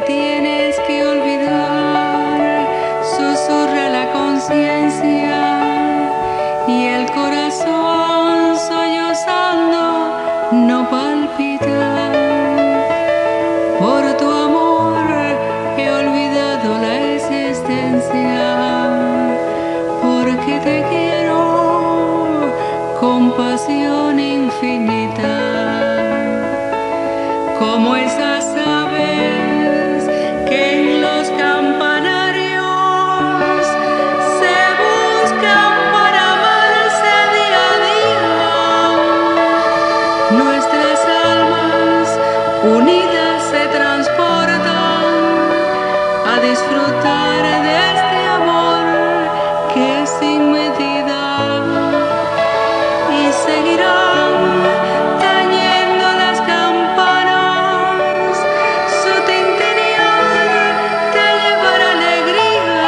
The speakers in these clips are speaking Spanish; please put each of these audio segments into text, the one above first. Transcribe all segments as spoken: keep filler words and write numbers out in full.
tienes que olvidar, susurra la conciencia y el corazón sollozando no palpita. Por tu amor he olvidado la existencia, porque te quiero con pasión infinita, como esas aves que en los campanarios se buscan para amarse día a día. Nuestras almas unidas se transportan a disfrutar de este amor que es sin medida, y seguirán tañendo las campanas, su tintinear te llevará alegría.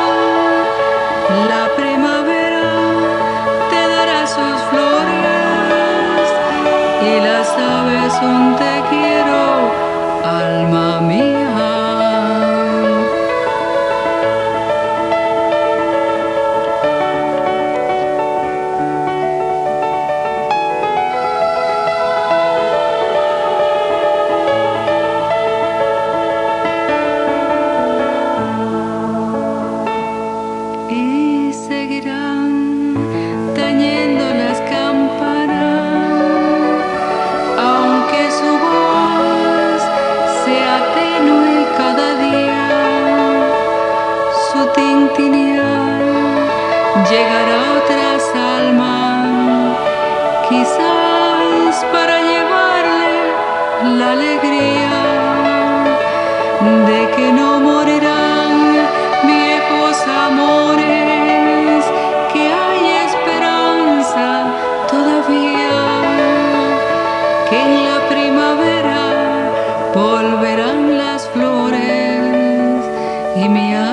La primavera te dará sus flores y las aves un te quiero, alma mía. Y seguirán tañendo las campanas, aunque su voz sea tenue cada día, su tintinear llegará a otras almas, quizás para llevarle la alegría de que no morirán viejos amores, que hay esperanza todavía, que en la primavera volverán las flores y mi